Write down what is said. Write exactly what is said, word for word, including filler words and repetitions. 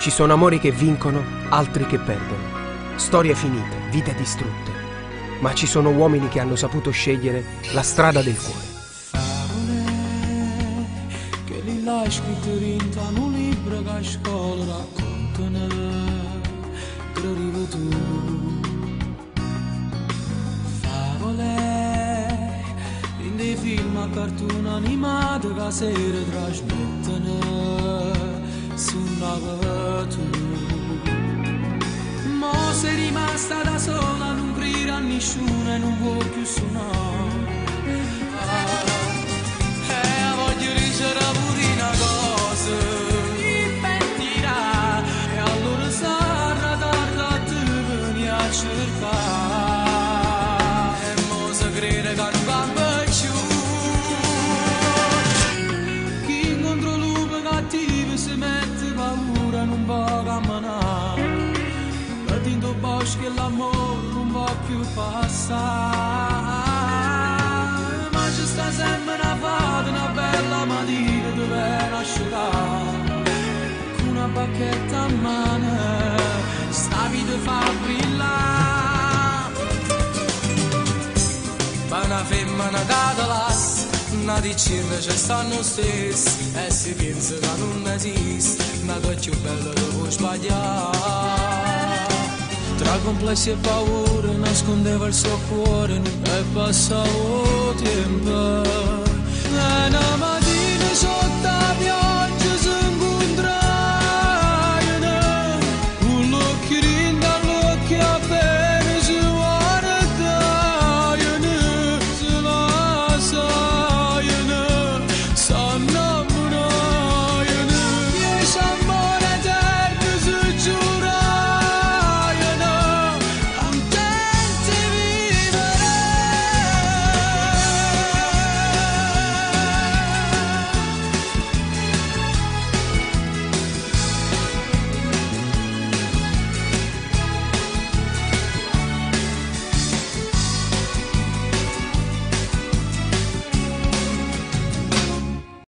Ci sono amori che vincono, altri che perdono. Storie finite, vite distrutte. Ma ci sono uomini che hanno saputo scegliere la strada del cuore. Favole che li l'hai scritto in un libro che a scuola raccontano che arrivo tu. Favole in dei film a cartoon animato che sera trasmettono suonava tu. Mo sei rimasta da sola, non crederà nessuno e non vuoi più suonare. Ah, eh, voglio dicere pure una cosa, ti pentirà e allora sarà tardi a te venire a cercare. E mo se crede che non cambia più. Chi incontra lupo cattivo si mette paura, non va camminare. Latino bosco e l'amore non va più passare. Ma ci sta sempre una fata, una bella mattina dove nascerà. Con una bacchetta a mano, sta vita fa brillare. Ma una femmina che lass, una dicina ci stanno stessi. E si pensa che non esiste, ma che più bella devo sbagliare. Tra complessi e paure nascondeva il suo cuore e passavo tempo. E una mattina sotto la pioggia